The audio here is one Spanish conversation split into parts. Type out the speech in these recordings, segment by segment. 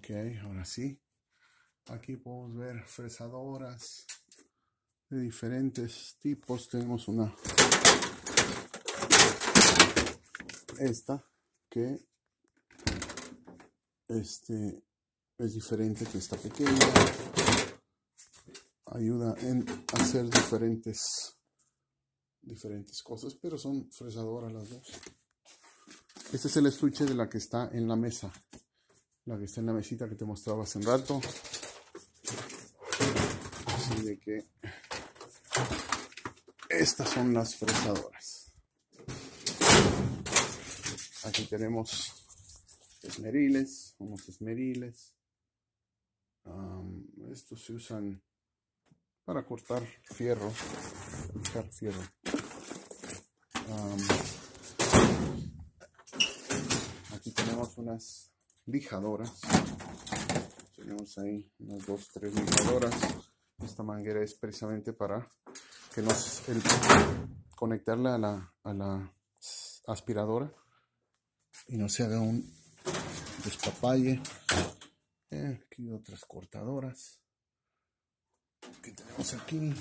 Ok, ahora sí. Aquí podemos ver fresadoras de diferentes tipos. Tenemos esta que es diferente, que está pequeña. Ayuda en hacer diferentes cosas, pero son fresadoras las dos. Este es el estuche de la que está en la mesa, la que está en la mesita que te mostraba hace un rato. Así de que estas son las fresadoras. Aquí tenemos esmeriles, unos esmeriles. Estos se usan para cortar fierro, aquí tenemos unas lijadoras. Tenemos ahí unas 2, 3 lijadoras. Esta manguera es precisamente para que conectarla a la aspiradora y no se haga un despapalle. Aquí otras cortadoras que tenemos aquí.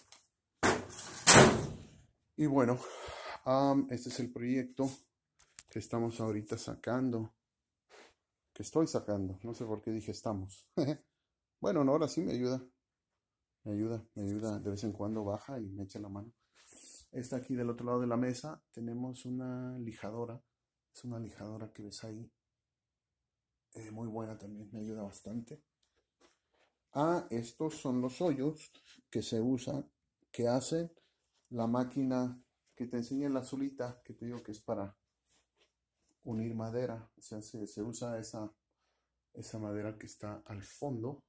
Y bueno, este es el proyecto que estamos ahorita sacando. Que estoy sacando. No sé por qué dije estamos. Bueno, no, ahora sí me ayuda. Me ayuda. De vez en cuando baja y me echa la mano. Esta aquí del otro lado de la mesa tenemos una lijadora. Es una lijadora que ves ahí. Muy buena también. Me ayuda bastante. Estos son los hoyos que se usan, que hace la máquina que te enseñé, la azulita, que te digo que es para unir madera. O sea, se usa esa madera que está al fondo.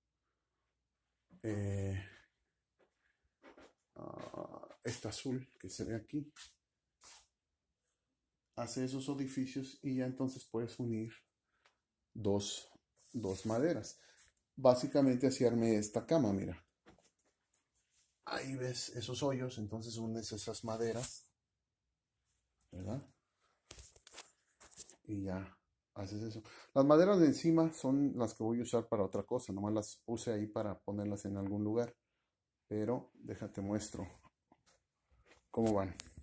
Esta azul que se ve aquí hace esos orificios y ya entonces puedes unir dos maderas. Básicamente así armé esta cama, mira. Ahí ves esos hoyos, entonces unes esas maderas, ¿verdad? Y ya haces eso. Las maderas de encima son las que voy a usar para otra cosa. Nomás las puse ahí para ponerlas en algún lugar. Pero déjate muestro cómo van.